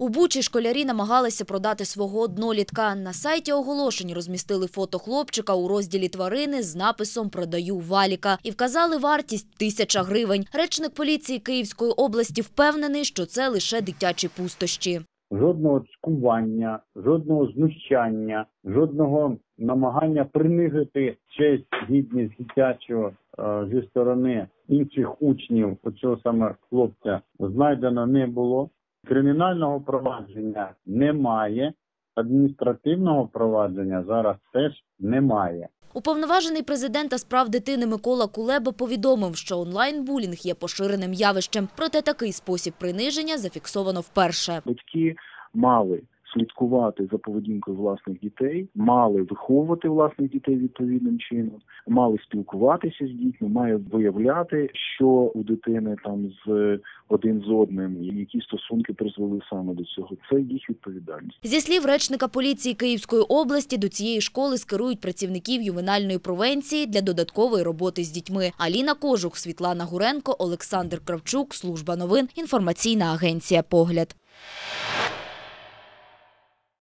У Бучі школярі намагалися продати свого однолітка. На сайті оголошень розмістили фото хлопчика у розділі «Тварини» з написом «Продаю валіка» і вказали вартість – 1000 гривень. Речник поліції Київської області впевнений, що це лише дитячі пустощі. Жодного цькування, жодного знущання, жодного намагання принизити честь, гідність дитячого зі сторони інших учнів, оцього саме хлопця, знайдено не було. Кримінального провадження немає, адміністративного провадження зараз теж немає. Уповноважений президента з прав дитини Микола Кулеба повідомив, що онлайн-булінг є поширеним явищем. Проте такий спосіб приниження зафіксовано вперше. Батьки мали слідкувати за поведінкою власних дітей, мали виховувати власних дітей відповідним чином, мали спілкуватися з дітьми, мають виявляти, що у дитини там з один з одним, які стосунки призвели саме до цього. Це їх відповідальність. Зі слів речника поліції Київської області, до цієї школи скерують працівників ювенальної превенції для додаткової роботи з дітьми. Аліна Кожух, Світлана Гуренко, Олександр Кравчук, Служба новин, інформаційна агенція «Погляд».